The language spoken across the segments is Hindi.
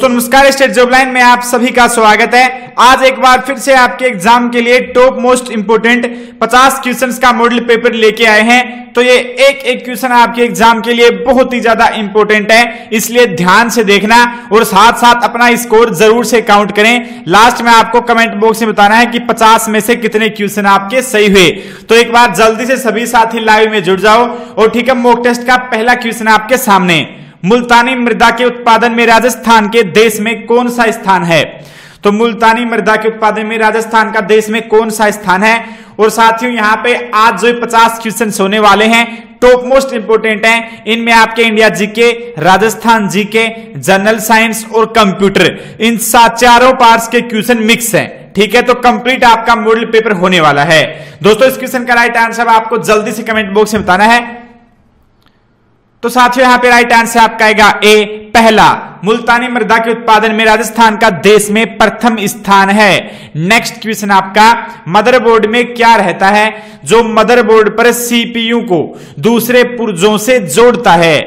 दोस्तों नमस्कार, स्टेट जॉब लाइन में आप सभी का स्वागत है। आज एक बार फिर से आपके एग्जाम के लिए टॉप मोस्ट इंपोर्टेंट 50 क्वेश्चंस का मॉडल पेपर लेके आए हैं। तो ये एक एक क्वेश्चन आपके एग्जाम के लिए बहुत ही ज्यादा इंपॉर्टेंट है, इसलिए ध्यान से देखना और साथ साथ अपना स्कोर जरूर से काउंट करें। लास्ट में आपको कमेंट बॉक्स में बताना है कि 50 में से कितने क्वेश्चन आपके सही हुए। तो एक बार जल्दी से सभी साथी लाइव में जुड़ जाओ। और ठीक है, मॉक टेस्ट का पहला क्वेश्चन आपके सामने, मुल्तानी मृदा के उत्पादन में राजस्थान के देश में कौन सा स्थान है? तो मुल्तानी मृदा के उत्पादन में राजस्थान का देश में कौन सा स्थान है? और साथियों यहाँ पे आज जो 50 क्वेश्चन होने वाले हैं टॉप मोस्ट इंपोर्टेंट हैं। इनमें आपके India GK, Rajasthan GK, general science और कंप्यूटर, इन चारों पार्ट्स के क्वेश्चन मिक्स हैं। ठीक है, तो कंप्लीट आपका मॉडल पेपर होने वाला है। दोस्तों इस क्वेश्चन का राइट आंसर आपको जल्दी से कमेंट बॉक्स में बताना है। तो साथियों यहाँ पे राइट आंसर आपका आएगा ए, पहला, मुल्तानी मृदा के उत्पादन में राजस्थान का देश में प्रथम स्थान है। नेक्स्ट क्वेश्चन आपका, मदरबोर्ड में क्या रहता है जो मदरबोर्ड पर सीपीयू को दूसरे पुर्जों से जोड़ता है?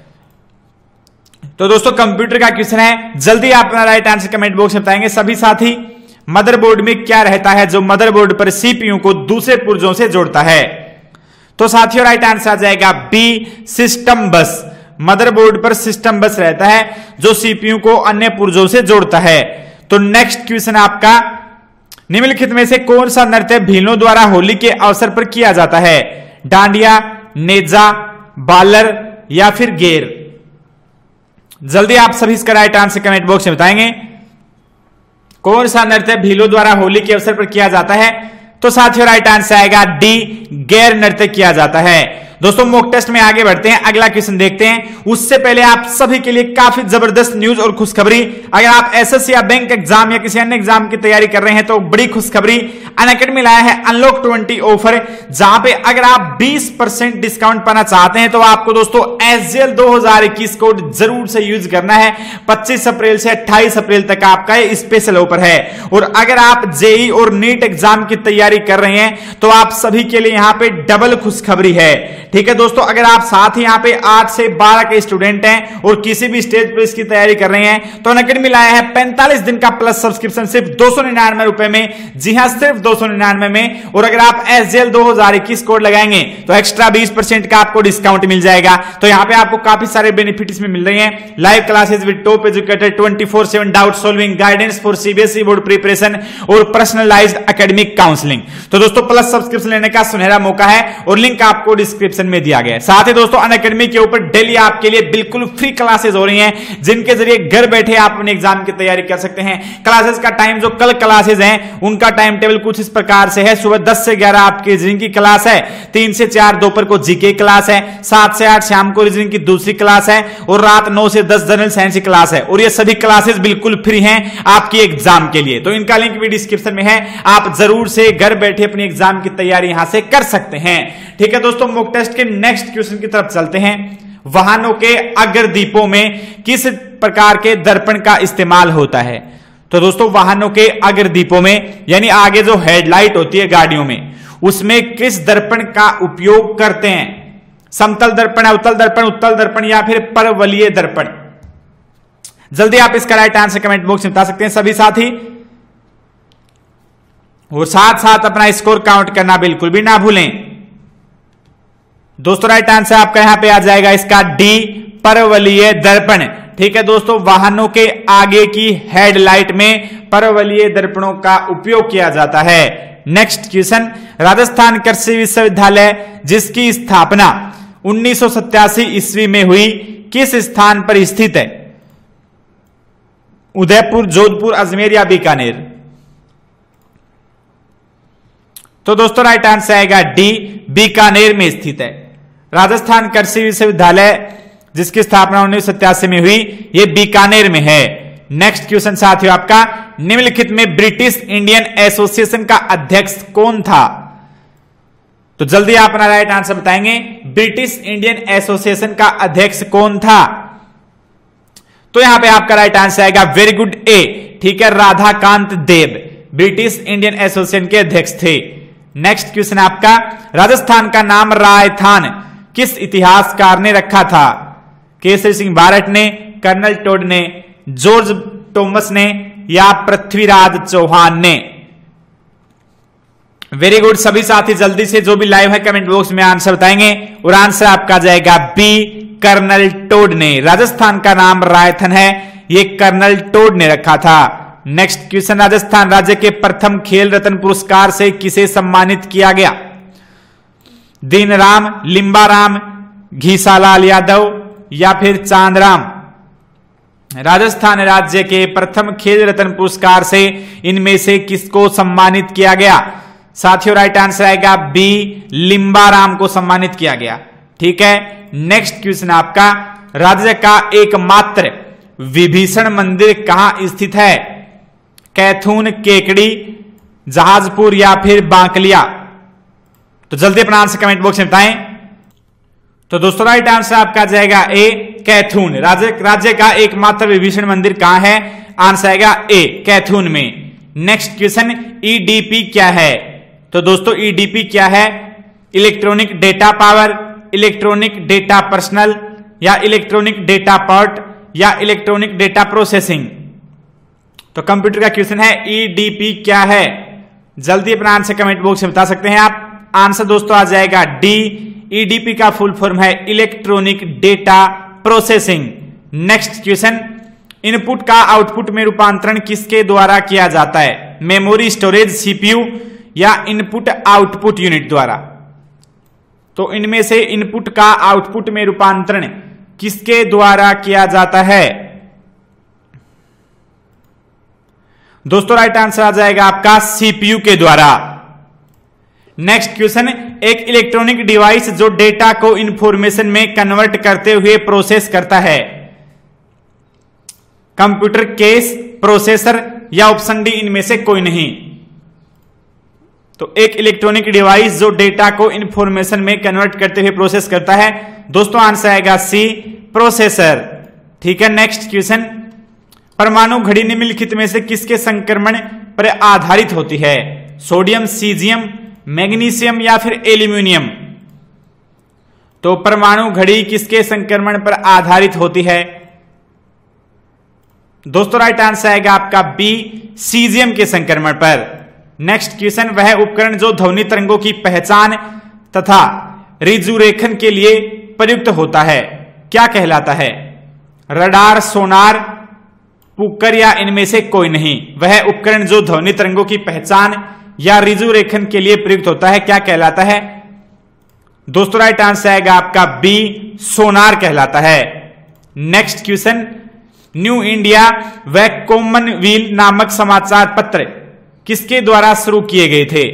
तो दोस्तों कंप्यूटर का क्वेश्चन है, जल्दी आप अपना राइट आंसर कमेंट बॉक्स में बताएंगे सभी साथी। मदरबोर्ड में क्या रहता है जो मदरबोर्ड पर सीपीयू को दूसरे पुर्जों से जोड़ता है? तो साथियों राइट आंसर आ जाएगा बी, सिस्टम बस। मदरबोर्ड पर सिस्टम बस रहता है जो सीपीयू को अन्य पुर्जों से जोड़ता है। तो नेक्स्ट क्वेश्चन आपका, निम्नलिखित में से कौन सा नृत्य भीलों द्वारा होली के अवसर पर किया जाता है? डांडिया, नेजा, बालर या फिर गेर? जल्दी आप सभी इसका राइट आंसर कमेंट बॉक्स में बताएंगे। कौन सा नृत्य भीलों द्वारा होली के अवसर पर किया जाता है? तो साथियों राइट आंसर आएगा डी, गैर नृत्य किया जाता है। दोस्तों मॉक टेस्ट में आगे बढ़ते हैं, अगला क्वेश्चन देखते हैं। उससे पहले आप सभी के लिए काफी जबरदस्त न्यूज और खुशखबरी। अगर आप एसएससी या बैंक एग्जाम या किसी अन्य एग्जाम की तैयारी कर रहे हैं तो बड़ी खुशखबरी, अनअकैडमी लाया है अनलॉक 20 ऑफर, जहां पे अगर आप 20% डिस्काउंट पाना चाहते हैं तो आपको दोस्तों एसजीएल 2021 कोड जरूर से यूज करना है। 25 अप्रैल से 28 अप्रैल तक आपका ये स्पेशल ऑफर है। और अगर आप जेई और नीट एग्जाम की तैयारी कर रहे हैं तो आप सभी के लिए यहां पे डबल खुशखबरी है। ठीक है दोस्तों, अगर आप साथ ही यहां पे 8 से 12 के स्टूडेंट हैं और किसी भी स्टेज पर इसकी तैयारी कर रहे हैं तो अनअकैडमी लाया है 45 दिन का प्लस सब्सक्रिप्शन सिर्फ 299 रुपए में। जी हां, सिर्फ 299 में। और अगर आप एसजीएल 2021 कोड लगाएंगे तो एक्स्ट्रा 20% का आपको डिस्काउंट मिल जाएगा। तो यहां पे आपको काफी सारे बेनिफिट इसमें मिल रहे हैं। Live classes with top educator, 24/7 doubt solving, guidance for CBSE board preparation और पर्सनलाइज्ड एकेडमिक काउंसलिंग। तो दोस्तों प्लस सब्सक्रिप्शन लेने का सुनहरा मौका है और लिंक आपको डिस्क्रिप्शन में दिया गया है। साथ ही दोस्तों अनअकैडमी के ऊपर डेली आपके लिए बिल्कुल फ्री क्लासेस हो रही हैं, जिनके जरिए घर बैठे आप अपने एग्जाम की तैयारी कर सकते हैं। क्लासेस का टाइम, जो कल क्लासेस हैं उनका टाइम टेबल कुछ इस प्रकार से है। सुबह 10 से 11 आपकी रीजनिंग की क्लास है, 3 से 4 दोपहर को जीके क्लास है, 7 से 8 शाम को रीजनिंग की दूसरी क्लास है और रात 9 से 10 जनरल साइंस की क्लास है। और ये सभी क्लासेस बिल्कुल फ्री हैं आपकी एग्जाम के लिए। तो इनका लिंक भी डिस्क्रिप्शन में है, आप जरूर से घर बैठे अपनी एग्जाम की तैयारी यहां से कर सकते हैं। ठीक है दोस्तों, मॉक टेस्ट के नेक्स्ट क्वेश्चन की तरफ चलते हैं। वाहनों के अग्रदीपों में किस प्रकार के दर्पण का इस्तेमाल होता है? तो दोस्तों वाहनों के अग्रदीपों में, यानी आगे जो हेडलाइट होती है गाड़ियों में, उसमें किस दर्पण का उपयोग करते हैं? समतल दर्पण, अवतल दर्पण, उत्तल दर्पण या फिर परवलयीय दर्पण? जल्दी आप इसका राइट आंसर कमेंट बॉक्स में बता सकते हैं सभी साथी। और साथ साथ अपना स्कोर काउंट करना बिल्कुल भी ना भूलें। दोस्तों राइट आंसर आपका यहां पे आ जाएगा इसका डी, परवलयीय दर्पण। ठीक है दोस्तों, वाहनों के आगे की हेडलाइट में परवलयीय दर्पणों का उपयोग किया जाता है। नेक्स्ट क्वेश्चन, राजस्थान कृषि विश्वविद्यालय जिसकी स्थापना 1987 ईस्वी में हुई किस स्थान पर स्थित है? उदयपुर, जोधपुर, अजमेर या बीकानेर? तो दोस्तों राइट आंसर आएगा डी, बीकानेर में स्थित है। राजस्थान कृषि विश्वविद्यालय जिसकी स्थापना 1987 में हुई, यह बीकानेर में है। नेक्स्ट क्वेश्चन साथियों आपका, निम्नलिखित में ब्रिटिश इंडियन एसोसिएशन का अध्यक्ष कौन था? तो जल्दी आप अपना राइट आंसर बताएंगे। ब्रिटिश इंडियन एसोसिएशन का अध्यक्ष कौन था? तो यहां पे आपका राइट आंसर आएगा वेरी गुड ए। ठीक है, Radhakant Dev British Indian association के अध्यक्ष थे। नेक्स्ट क्वेश्चन आपका, राजस्थान का नाम रायथान किस इतिहासकार ने रखा था? केसरी सिंह बारट ने, कर्नल टोड ने, जॉर्ज टॉमस ने या पृथ्वीराज चौहान ने? वेरी गुड सभी साथी, जल्दी से जो भी लाइव है कमेंट बॉक्स में आंसर बताएंगे और आंसर आपका जाएगा बी, कर्नल टोड ने। राजस्थान का नाम रायथन है, ये कर्नल टोड ने रखा था। नेक्स्ट क्वेश्चन, राजस्थान राज्य के प्रथम खेल रत्न पुरस्कार से किसे सम्मानित किया गया? दीनराम, लिंबाराम, घीसालाल यादव या फिर चांदराम? राजस्थान राज्य के प्रथम खेल रत्न पुरस्कार से इनमें से किसको सम्मानित किया गया? साथियों राइट आंसर आएगा बी, लिंबाराम को सम्मानित किया गया। ठीक है, नेक्स्ट क्वेश्चन आपका, राज्य का एकमात्र विभीषण मंदिर कहां स्थित है? कैथून, केकड़ी, जहाजपुर या फिर बांकलिया? तो जल्दी अपना आंसर कमेंट बॉक्स में बताएं। तो दोस्तों राइट आंसर आपका जाएगा ए, कैथून। राज्य का एकमात्र विभीषण मंदिर कहां है? आंसर आएगा ए, कैथून में। नेक्स्ट क्वेश्चन, ईडीपी क्या है? तो दोस्तों ईडीपी क्या है? Electronic data power, electronic data personal या इलेक्ट्रॉनिक डेटा पोर्ट या इलेक्ट्रॉनिक डेटा प्रोसेसिंग? तो कंप्यूटर का क्वेश्चन है ईडीपी क्या है? जल्दी अपना आंसर कमेंट बॉक्स में बता सकते हैं आप। आंसर दोस्तों आ जाएगा डी, ईडीपी का फुल फॉर्म है electronic data processing. Next question, input का आउटपुट में रूपांतरण किसके द्वारा किया जाता है? मेमोरी, स्टोरेज, सीपीयू या इनपुट आउटपुट यूनिट द्वारा? तो इनमें से इनपुट का आउटपुट में रूपांतरण किसके द्वारा किया जाता है? दोस्तों राइट आंसर आ जाएगा आपका सीपीयू के द्वारा। नेक्स्ट क्वेश्चन, एक इलेक्ट्रॉनिक डिवाइस जो डेटा को इंफॉर्मेशन में कन्वर्ट करते हुए प्रोसेस करता है, कंप्यूटर, केस, प्रोसेसर या ऑप्शन डी इनमें से कोई नहीं? तो एक इलेक्ट्रॉनिक डिवाइस जो डेटा को इंफॉर्मेशन में कन्वर्ट करते हुए प्रोसेस करता है, दोस्तों आंसर आएगा सी, प्रोसेसर। ठीक है, नेक्स्ट क्वेश्चन, परमाणु घड़ी निम्नलिखित में से किसके संक्रमण पर आधारित होती है? सोडियम, सीजियम, मैग्नीशियम या फिर एल्यूमिनियम? तो परमाणु घड़ी किसके संक्रमण पर आधारित होती है? दोस्तों राइट आंसर आएगा आपका बी, सीजियम के संक्रमण पर। नेक्स्ट क्वेश्चन, वह उपकरण जो ध्वनि तरंगों की पहचान तथा रिजुरेखन के लिए प्रयुक्त होता है क्या कहलाता है? रडार, सोनार, पुक्कर या इनमें से कोई नहीं? वह उपकरण जो ध्वनि तरंगों की पहचान या रिजुरेखन के लिए प्रयुक्त होता है क्या कहलाता है? दोस्तों राइट आंसर आएगा आपका बी, सोनार कहलाता है। नेक्स्ट क्वेश्चन, न्यू इंडिया व कॉमनवेल्थ नामक समाचार पत्र किसके द्वारा शुरू किए गए थे?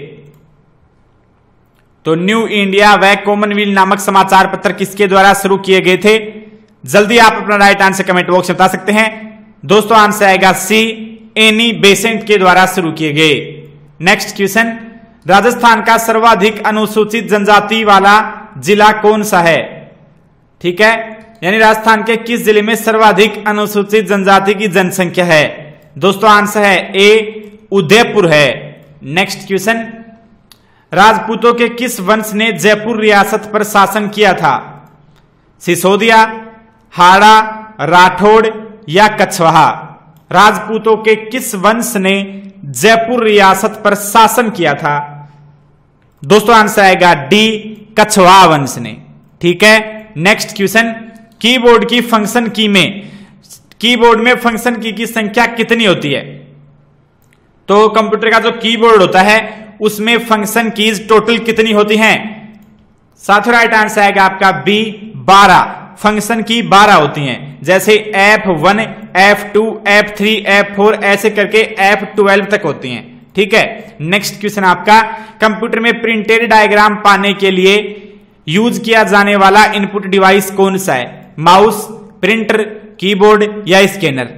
तो न्यू इंडिया व कॉमनवेल्थ नामक समाचार पत्र किसके द्वारा शुरू किए गए थे? जल्दी आप अपना राइट आंसर कमेंट बॉक्स में बता सकते हैं। दोस्तों आंसर आएगा सी, एनी बेसेंट के द्वारा शुरू किए गए। नेक्स्ट क्वेश्चन, राजस्थान का सर्वाधिक अनुसूचित जनजाति वाला जिला कौन सा है? ठीक है, यानी राजस्थान के किस जिले में सर्वाधिक अनुसूचित जनजाति की जनसंख्या है? दोस्तों आंसर है ए, उदयपुर है। नेक्स्ट क्वेश्चन, राजपूतों के किस वंश ने जयपुर रियासत पर शासन किया था? सिसोदिया, हाड़ा, राठौड़ या कछवाहा? राजपूतों के किस वंश ने जयपुर रियासत पर शासन किया था? दोस्तों आंसर आएगा डी, कछवाहा वंश ने। ठीक है, नेक्स्ट क्वेश्चन, कीबोर्ड की फंक्शन की में कीबोर्ड में फंक्शन की संख्या कितनी होती है? तो कंप्यूटर का जो कीबोर्ड होता है उसमें फंक्शन कीज टोटल कितनी होती हैं? साथ राइट आंसर आएगा आपका बी, 12। फंक्शन की 12 होती हैं, जैसे F1, F2, F3, F4 ऐसे करके F12 तक होती हैं। ठीक है, नेक्स्ट क्वेश्चन आपका, कंप्यूटर में प्रिंटेड डायग्राम पाने के लिए यूज किया जाने वाला इनपुट डिवाइस कौन सा है? माउस, प्रिंटर, कीबोर्ड या स्कैनर?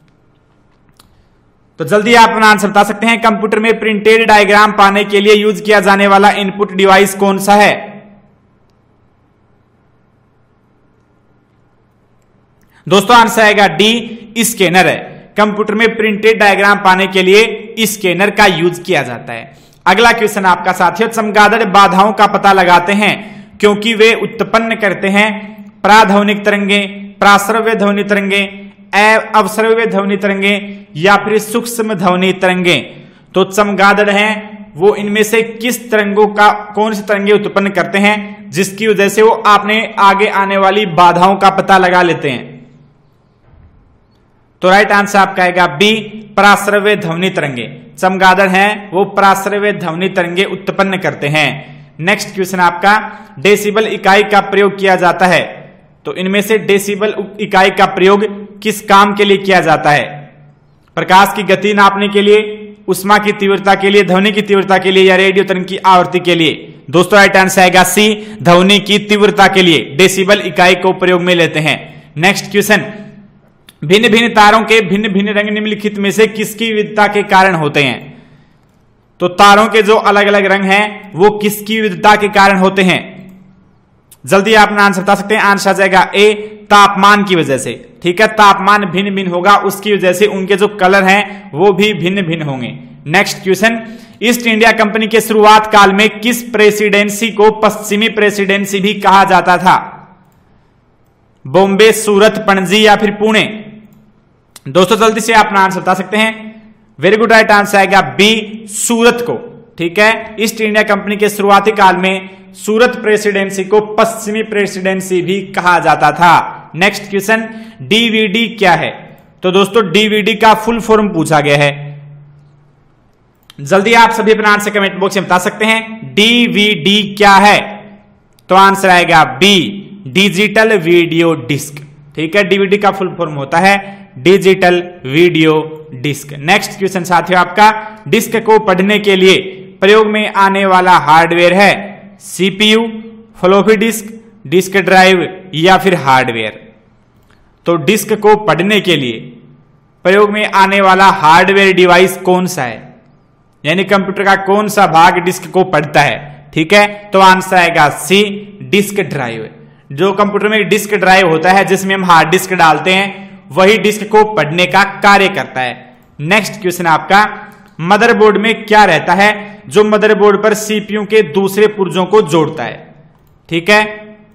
तो जल्दी आप अपना आंसर बता सकते हैं। कंप्यूटर में प्रिंटेड डायग्राम पाने के लिए यूज किया जाने वाला इनपुट डिवाइस कौन सा है? दोस्तों आंसर आएगा डी, स्कैनर है। कंप्यूटर में प्रिंटेड डायग्राम पाने के लिए स्कैनर का यूज किया जाता है। अगला क्वेश्चन आपका साथियों, चमगादड़ बाधाओं का पता लगाते हैं क्योंकि वे उत्पन्न करते हैं प्राध्वनिक तरंगे, प्राश्रव्य ध्वनि तरंगे, अवसर्वय ध्वनि तरंगे या फिर सूक्ष्म ध्वनि तरंगे। तो चमगादड़ हैं वो इनमें से किस तरंगों का कौन सी तरंगे उत्पन्न करते हैं जिसकी वजह से वो आपने आगे आने वाली बाधाओं का पता लगा लेते हैं। तो राइट आंसर आपका आएगा बी, पराश्रव्य ध्वनि तरंगे। चमगादड़ हैं वो पराश्रव्य ध्वनि तरंगे उत्पन्न करते हैं। नेक्स्ट क्वेश्चन आपका, डेसिबल इकाई का प्रयोग किया जाता है। तो इनमें से डेसिबल इकाई का प्रयोग किस काम के लिए किया जाता है? प्रकाश की गति नापने के लिए, उष्मा की तीव्रता के लिए, ध्वनि की तीव्रता के लिए या रेडियो तरंग की आवृत्ति के लिए? दोस्तों राइट आंसर आएगा सी, ध्वनि की तीव्रता के लिए डेसिबल इकाई को प्रयोग में लेते हैं। नेक्स्ट क्वेश्चन, भिन्न भिन्न तारों के भिन्न भिन्न रंग निम्नलिखित में से किसकी विविधता के कारण होते हैं? तो तारों के जो अलग अलग रंग हैं वो किसकी विविधता के कारण होते हैं? जल्दी आप अपना आंसर बता सकते हैं। आंसर आ जाएगा ए, तापमान की वजह से। ठीक है, तापमान भिन्न भिन्न होगा, उसकी वजह से उनके जो कलर हैं वो भी भिन्न भिन्न होंगे। Next question, East India company के शुरुआत काल में किस प्रेसिडेंसी को पश्चिमी प्रेसिडेंसी भी कहा जाता था? बॉम्बे, सूरत, पणजी या फिर पुणे? दोस्तों जल्दी से अपना आंसर बता सकते हैं। वेरी गुड, राइट आंसर आएगा बी, सूरत को। ठीक है, ईस्ट इंडिया कंपनी के शुरुआती काल में सूरत प्रेसिडेंसी को पश्चिमी प्रेसिडेंसी भी कहा जाता था। नेक्स्ट क्वेश्चन, डीवीडी क्या है? तो दोस्तों डीवीडी का फुल फॉर्म पूछा गया है। जल्दी आप सभी अपना आंसर कमेंट बॉक्स में बता सकते हैं। डीवीडी क्या है? तो आंसर आएगा बी, डिजिटल वीडियो डिस्क। ठीक है, डीवीडी का फुल फॉर्म होता है digital video disc. Next question साथियों आपका, डिस्क को पढ़ने के लिए प्रयोग में आने वाला हार्डवेयर है CPU, floppy disk, disk drive या फिर हार्डवेयर? तो डिस्क को पढ़ने के लिए प्रयोग में आने वाला हार्डवेयर डिवाइस कौन सा है, यानी कंप्यूटर का कौन सा भाग डिस्क को पढ़ता है? ठीक है, तो आंसर आएगा सी, डिस्क ड्राइव। जो कंप्यूटर में डिस्क ड्राइव होता है जिसमें हम हार्ड डिस्क डालते हैं वही डिस्क को पढ़ने का कार्य करता है। नेक्स्ट क्वेश्चन आपका, मदरबोर्ड में क्या रहता है जो मदरबोर्ड पर सीपीयू के दूसरे पुर्जों को जोड़ता है? ठीक है,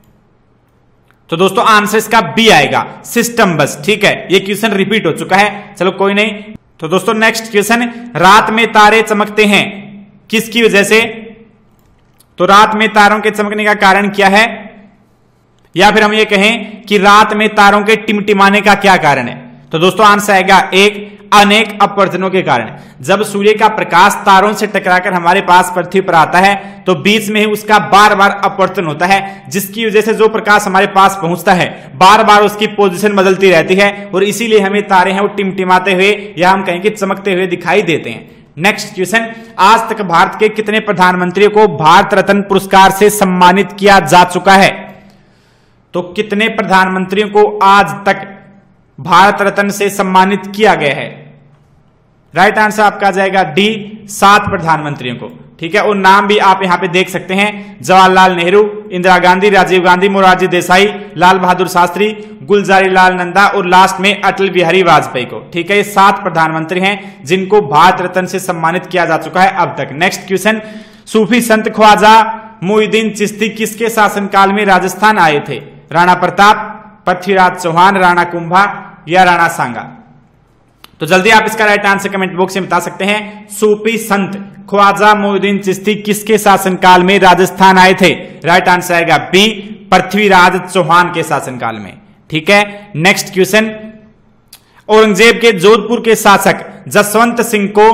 तो दोस्तों आंसर इसका बी आएगा, सिस्टम बस। ठीक है, ये क्वेश्चन रिपीट हो चुका है, चलो कोई नहीं। तो दोस्तों नेक्स्ट क्वेश्चन, रात में तारे चमकते हैं किसकी वजह से? तो रात में तारों के चमकने का कारण क्या है, या फिर हम ये कहें कि रात में तारों के टिमटिमाने का क्या कारण है? तो दोस्तों आंसर आएगा एक, अनेक अपवर्तनों के कारण। जब सूर्य का प्रकाश तारों से टकराकर हमारे पास पृथ्वी पर आता है तो बीच में ही उसका बार बार अपवर्तन होता है, जिसकी वजह से जो प्रकाश हमारे पास पहुंचता है बार बार उसकी पोजीशन बदलती रहती है और इसीलिए हमें तारे हैं वो टिमटिमाते हुए या हम कहें कि चमकते हुए दिखाई देते हैं। नेक्स्ट क्वेश्चन, आज तक भारत के कितने प्रधानमंत्रियों को भारत रत्न पुरस्कार से सम्मानित किया जा चुका है? तो कितने प्रधानमंत्रियों को आज तक भारत रत्न से सम्मानित किया गया है? राइट आंसर आपका आ जाएगा डी, 7 प्रधानमंत्रियों को। ठीक है, और नाम भी आप यहां पे देख सकते हैं, जवाहरलाल नेहरू, इंदिरा गांधी, राजीव गांधी, मोरारजी देसाई, लाल बहादुर शास्त्री, गुलजारी लाल नंदा और लास्ट में अटल बिहारी वाजपेयी को। ठीक है, ये 7 प्रधानमंत्री हैं जिनको भारत रत्न से सम्मानित किया जा चुका है अब तक। नेक्स्ट क्वेश्चन, सूफी संत ख्वाजा मुईनुद्दीन चिश्ती किसके शासनकाल में राजस्थान आए थे? राणा प्रताप, पृथ्वीराज चौहान, राणा कुंभा या राणा सांगा? तो जल्दी आप इसका राइट आंसर कमेंट बॉक्स में बता सकते हैं। सूफी संत ख्वाजा मुईनुद्दीन चिश्ती किसके शासनकाल में राजस्थान आए थे? राइट आंसर आएगा बी, पृथ्वीराज चौहान के शासनकाल में। ठीक है, नेक्स्ट क्वेश्चन, औरंगजेब के जोधपुर के शासक जसवंत सिंह को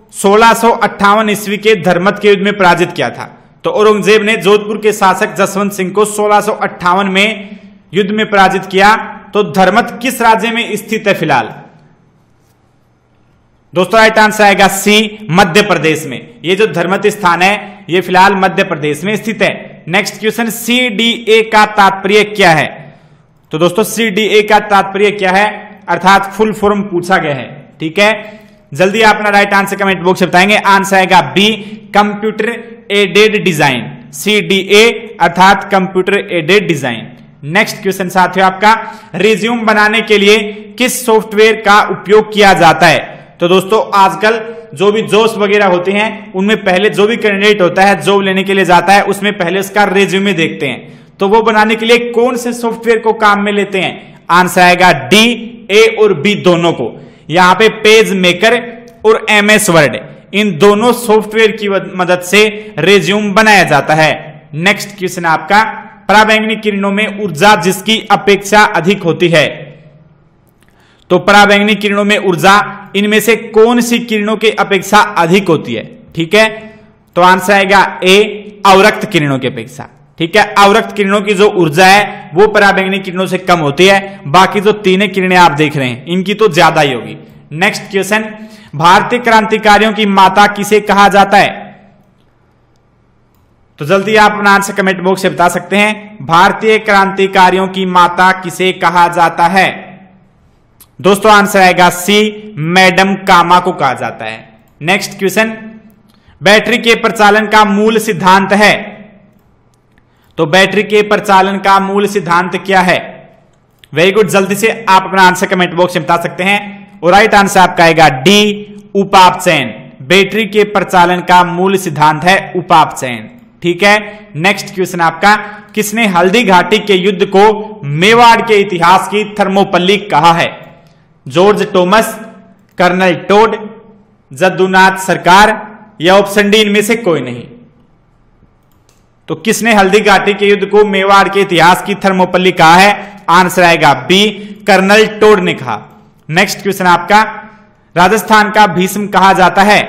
1658 ईस्वी के धर्मत के युद्ध में पराजित किया था। तो औरंगजेब ने जोधपुर के शासक जसवंत सिंह को 1658 में युद्ध में पराजित किया। तो धर्मत किस राज्य में स्थित है फिलहाल? दोस्तों राइट आंसर आएगा सी, मध्य प्रदेश में। ये जो धर्मत स्थान है ये फिलहाल मध्य प्रदेश में स्थित है। नेक्स्ट क्वेश्चन, सीडीए का तात्पर्य क्या है? तो दोस्तों सीडीए का तात्पर्य क्या है, अर्थात फुल फॉर्म पूछा गया है। ठीक है, जल्दी आप अपना राइट आंसर कमेंट बॉक्स में बताएंगे। आंसर आएगा B, computer aided design. CDA अर्थात computer aided design. Next question साथियों आपका, रिज्यूम बनाने के लिए किस सॉफ्टवेयर का उपयोग किया जाता है? तो दोस्तों आजकल जो भी जॉब्स वगैरह होते हैं उनमें पहले जो भी कैंडिडेट होता है जॉब लेने के लिए जाता है उसमें पहले उसका रिज्यूमे देखते हैं। तो वो बनाने के लिए कौन से सॉफ्टवेयर को काम में लेते हैं? आंसर आएगा डी, ए और बी दोनों को। यहां पे पेज मेकर और एमएस वर्ड इन दोनों सॉफ्टवेयर की मदद से रेज्यूम बनाया जाता है। नेक्स्ट क्वेश्चन आपका, पराबैंगनी किरणों में ऊर्जा जिसकी अपेक्षा अधिक होती है। तो पराबैंगनी किरणों में ऊर्जा इनमें से कौन सी किरणों की अपेक्षा अधिक होती है? ठीक है, तो आंसर आएगा ए, अवरक्त किरणों की अपेक्षा। ठीक है, अवरक्त किरणों की जो ऊर्जा है वो पराबैंगनी किरणों से कम होती है। बाकी जो तीन किरणें आप देख रहे हैं इनकी तो ज्यादा ही होगी। नेक्स्ट क्वेश्चन, भारतीय क्रांतिकारियों की माता किसे कहा जाता है? तो जल्दी आप अपना आंसर कमेंट बॉक्स से बता सकते हैं। भारतीय क्रांतिकारियों की माता किसे कहा जाता है? दोस्तों आंसर आएगा सी, मैडम कामा को कहा जाता है। नेक्स्ट क्वेश्चन, बैटरी के प्रचालन का मूल सिद्धांत है। तो बैटरी के प्रचालन का मूल सिद्धांत क्या है? वेरी गुड, जल्दी से आप अपना आंसर कमेंट बॉक्स में बता सकते हैं। और राइट आंसर आपका आएगा डी, उपापचयन। बैटरी के प्रचालन का मूल सिद्धांत है उपापचयन। ठीक है, नेक्स्ट क्वेश्चन आपका, किसने हल्दी घाटी के युद्ध को मेवाड़ के इतिहास की थर्मोपल्ली कहा है? George Thomas, colonel Tod, Jadunath Sarkar या ऑप्शन डी इनमें से कोई नहीं। तो किसने हल्दी घाटी के युद्ध को मेवाड़ के इतिहास की थर्मोपल्ली कहा है? आंसर आएगा बी, कर्नल टोड ने कहा। नेक्स्ट क्वेश्चन आपका, राजस्थान का भीष्म कहा जाता है।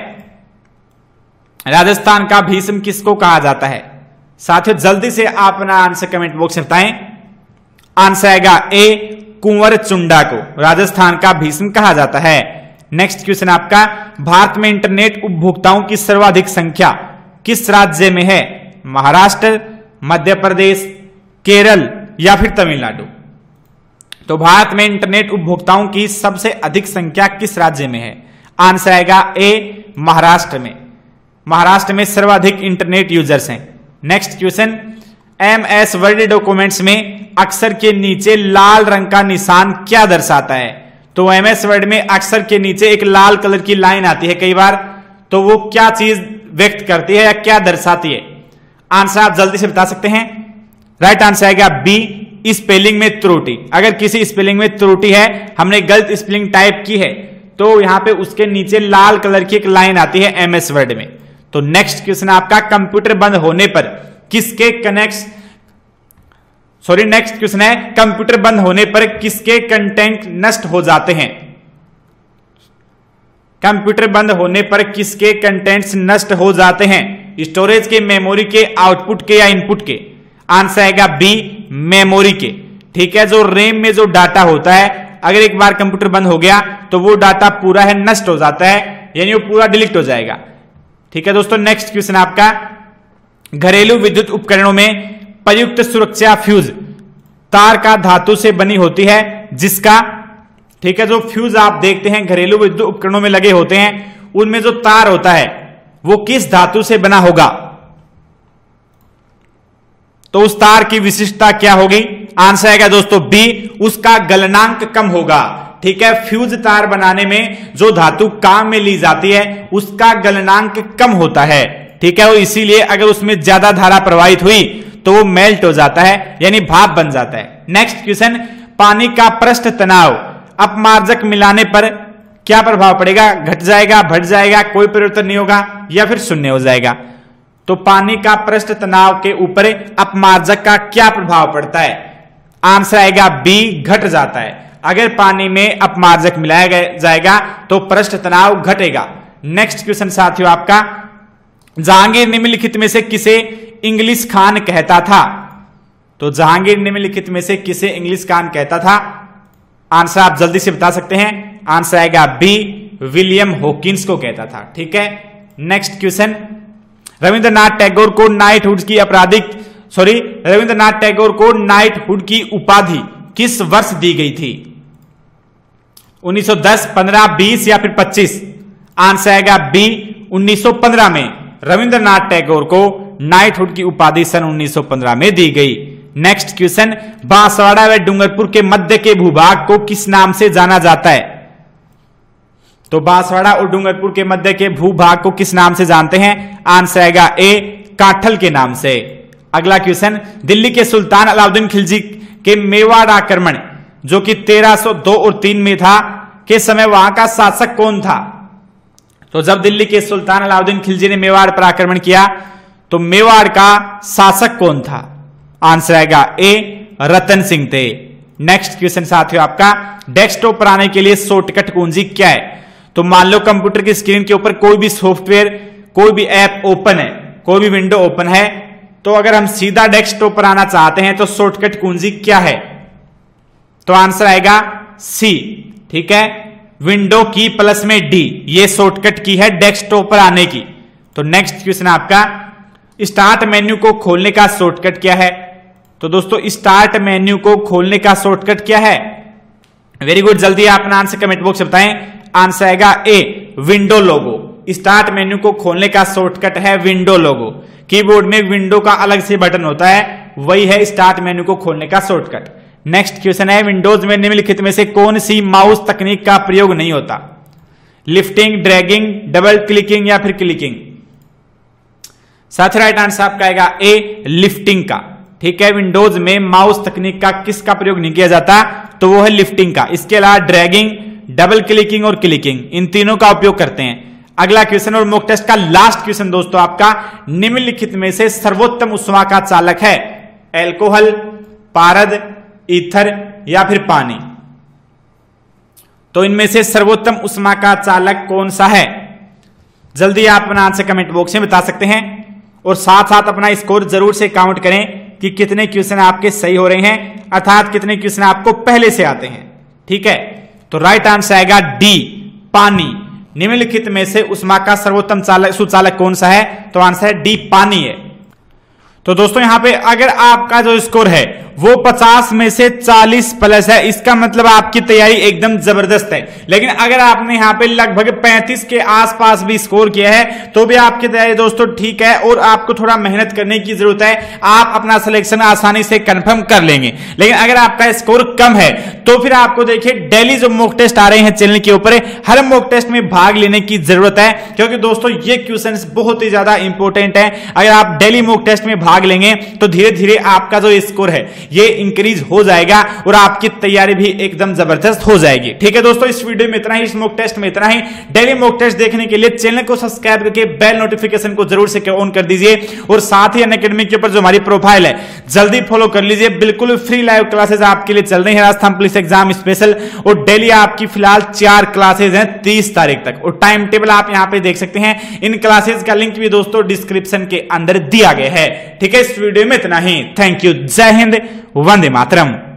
राजस्थान का भीष्म किसको कहा जाता है? साथियों जल्दी से आप अपना आंसर कमेंट बॉक्स में बताएं। आंसर आएगा ए, कुंवर चुंडा को राजस्थान का भीष्म कहा जाता है। नेक्स्ट क्वेश्चन आपका, भारत में इंटरनेट उपभोक्ताओं की सर्वाधिक संख्या किस राज्य में है? महाराष्ट्र, मध्य प्रदेश, केरल या फिर तमिलनाडु? तो भारत में इंटरनेट उपभोक्ताओं की सबसे अधिक संख्या किस राज्य में है? आंसर आएगा ए, महाराष्ट्र में। महाराष्ट्र में सर्वाधिक इंटरनेट यूजर्स हैं। Next question, MS Word documents में अक्षर के नीचे लाल रंग का निशान क्या दर्शाता है? तो एमएस वर्ड में अक्षर के नीचे एक लाल कलर की लाइन आती है कई बार, तो वो क्या चीज व्यक्त करती है या क्या दर्शाती है? आंसर आप जल्दी से बता सकते हैं। राइट आंसर आएगा बी, स्पेलिंग में त्रुटि। अगर किसी स्पेलिंग में त्रुटि है, हमने गलत स्पेलिंग टाइप की है, तो यहां पे उसके नीचे लाल कलर की एक लाइन आती है एमएस वर्ड में। तो नेक्स्ट क्वेश्चन आपका, कंप्यूटर बंद होने पर किसके नेक्स्ट क्वेश्चन है, कंप्यूटर बंद होने पर किसके कंटेंट नष्ट हो जाते हैं? कंप्यूटर बंद होने पर किसके कंटेंट्स नष्ट हो जाते हैं? स्टोरेज के, मेमोरी के, आउटपुट के या इनपुट के? आंसर आएगा बी, मेमोरी के। ठीक है, जो रैम में जो डाटा होता है, अगर एक बार कंप्यूटर बंद हो गया तो वो डाटा पूरा है नष्ट हो जाता है, यानी वो पूरा डिलीट हो जाएगा। ठीक है दोस्तों, नेक्स्ट क्वेश्चन आपका, घरेलू विद्युत उपकरणों में प्रयुक्त सुरक्षा फ्यूज तार का धातु से बनी होती है जिसका, ठीक है, जो फ्यूज आप देखते हैं घरेलू विद्युत उपकरणों में लगे होते हैं, उनमें जो तार होता है वो किस धातु से बना होगा? तो उस तार की विशिष्टता क्या होगी? आंसर आएगा दोस्तों बी, उसका गलनांक कम होगा। ठीक है, फ्यूज तार बनाने में जो धातु काम में ली जाती है उसका गलनांक कम होता है। ठीक है, और इसीलिए अगर उसमें ज्यादा धारा प्रवाहित हुई तो वो मेल्ट हो जाता है, यानी भाप बन जाता है। नेक्स्ट क्वेश्चन, पानी का पृष्ठ तनाव अपमार्जक मिलाने पर क्या प्रभाव पड़ेगा? घट जाएगा, बढ़ जाएगा, कोई परिवर्तन नहीं होगा या फिर शून्य हो जाएगा? तो पानी का पृष्ठ तनाव के ऊपर अपमार्जक का क्या प्रभाव पड़ता है? आंसर आएगा बी, घट जाता है। अगर पानी में अपमार्जक मिलाया जाएगा तो पृष्ठ तनाव घटेगा। नेक्स्ट क्वेश्चन साथियों आपका, जहांगीर निम्नलिखित में से किसे इंग्लिश खान कहता था? तो जहांगीर निम्नलिखित में से किसे इंग्लिश खान कहता था? आंसर आप जल्दी से बता सकते हैं। आंसर आएगा बी, विलियम हॉकिंस को कहता था। ठीक है, नेक्स्ट क्वेश्चन, रविंद्रनाथ टैगोर को नाइटहुड की उपाधि किस वर्ष दी गई थी? 1910, 15, 20 या फिर 25? आंसर आएगा बी, 1915 में रविंद्रनाथ टैगोर को नाइटहुड की उपाधि सन 1915 में दी गई। नेक्स्ट क्वेश्चन, बांसवाड़ा व डूंगरपुर के मध्य के भूभाग को किस नाम से जाना जाता है? तो बांसवाड़ा और डूंगरपुर के मध्य के भूभाग को किस नाम से जानते हैं? आंसर आएगा ए, काठल के नाम से। अगला क्वेश्चन, दिल्ली के सुल्तान अलाउद्दीन खिलजी के मेवाड़ आक्रमण जो कि 1302 और 3 में था, के समय वहां का शासक कौन था? तो जब दिल्ली के सुल्तान अलाउद्दीन खिलजी ने मेवाड़ पर आक्रमण किया तो मेवाड़ का शासक कौन था? आंसर आएगा ए, रतन सिंह थे। नेक्स्ट क्वेश्चन साथियों आपका, डेस्कटॉप पर आने के लिए शॉर्टकट कुंजी क्या है? तो मान लो कंप्यूटर की स्क्रीन के ऊपर कोई भी सॉफ्टवेयर, कोई भी ऐप ओपन है, कोई भी विंडो ओपन है, तो अगर हम सीधा डेस्कटॉप पर आना चाहते हैं तो शॉर्टकट कुंजी क्या है? तो आंसर आएगा सी, ठीक है, विंडो की प्लस में डी, ये शॉर्टकट की है डेस्कटॉप पर आने की। तो नेक्स्ट क्वेश्चन आपका, स्टार्ट मेन्यू को खोलने का शॉर्टकट क्या है? तो दोस्तों स्टार्ट मेन्यू को खोलने का शॉर्टकट क्या है? वेरी गुड, जल्दी आप अपना आंसर कमेंट बॉक्स में बताएं। आंसर आएगा A, window logo. Start menu को खोलने का शॉर्टकट है विंडो लोगो। कीबोर्ड में विंडो का अलग से बटन होता है, वही है स्टार्ट मेन्यू को खोलने का शॉर्टकट। नेक्स्ट क्वेश्चन है, विंडोज में निम्नलिखित में से कौन सी माउस तकनीक का प्रयोग नहीं होता? लिफ्टिंग, ड्रैगिंग, डबल क्लिकिंग या फिर क्लिकिंग? साथ राइट आंसर आपका आएगा ए, लिफ्टिंग का, ठीक है। विंडोज में माउस तकनीक का किसका प्रयोग नहीं किया जाता? तो वो है लिफ्टिंग का। इसके अलावा ड्रैगिंग, डबल क्लिकिंग और क्लिकिंग, इन तीनों का उपयोग करते हैं। अगला क्वेश्चन और मॉक टेस्ट का लास्ट क्वेश्चन दोस्तों आपका, निम्नलिखित में से सर्वोत्तम उष्मा का चालक है? एल्कोहल, पारद, ईथर या फिर पानी? तो इनमें से सर्वोत्तम उष्मा का चालक कौन सा है? जल्दी आप अपना आंसर कमेंट बॉक्स में बता सकते हैं और साथ साथ अपना स्कोर जरूर से काउंट करें कि कितने क्वेश्चन आपके सही हो रहे हैं, अर्थात कितने क्वेश्चन आपको पहले से आते हैं, ठीक है। तो राइट आंसर आएगा डी, पानी। निम्नलिखित में से उष्मा का सर्वोत्तम सुचालक कौन सा है? तो आंसर है डी, पानी है। तो दोस्तों यहां पे अगर आपका जो स्कोर है वो 50 में से 40 प्लस है, इसका मतलब आपकी तैयारी एकदम जबरदस्त है। लेकिन अगर आपने यहां पे लगभग 35 के आसपास भी स्कोर किया है तो भी आपकी तैयारी दोस्तों ठीक है और आपको थोड़ा मेहनत करने की जरूरत है, आप अपना सिलेक्शन आसानी से कंफर्म कर लेंगे। लेकिन अगर आपका स्कोर कम है तो फिर आपको देखिए डेली जो मॉक टेस्ट आ रहे हैं चैनल के ऊपर, हर मॉक टेस्ट में भाग लेने की जरूरत है, क्योंकि दोस्तों ये क्वेश्चन बहुत ही ज्यादा इंपॉर्टेंट है। अगर आप डेली मॉक टेस्ट में भाग लेंगे तो धीरे धीरे आपका जो स्कोर है ये इंक्रीज हो जाएगा और आपकी तैयारी भी एकदम जबरदस्त हो जाएगी, ठीक है दोस्तों। इस वीडियो में इतना ही, इस मॉक टेस्ट में इतना ही। डेली मॉक टेस्ट देखने के लिए चैनल को सब्सक्राइब करके बेल नोटिफिकेशन को जरूर से ऑन कर दीजिए और साथ ही अनअकैडमी के ऊपर जो हमारी प्रोफाइल है जल्दी फॉलो कर लीजिए। बिल्कुल फ्री लाइव क्लासेस आपके लिए चल रही है, राजस्थान पुलिस एग्जाम स्पेशल, और डेली आपकी फिलहाल 4 क्लासेस हैं 30 तारीख तक, और टाइम टेबल आप यहां पे देख सकते हैं। इन क्लासेस का लिंक भी दोस्तों डिस्क्रिप्शन के अंदर दिया गया है, ठीक है। इस वीडियो में इतना ही। थैंक यू, जय हिंद, वंदे मातरम।